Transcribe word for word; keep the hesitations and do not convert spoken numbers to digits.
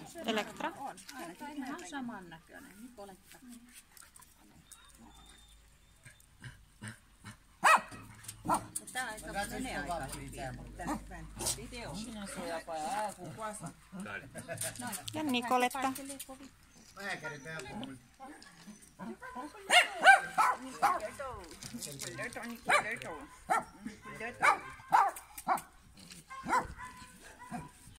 Elektra? On, ainakin ihan samannäköinen. Nikoletta. Tää aika menee aika hyvin. Video. Sinä suojapaja, kun kuasta. Ja Nikoletta. Nicoletto, Nicoletto, Nicoletto.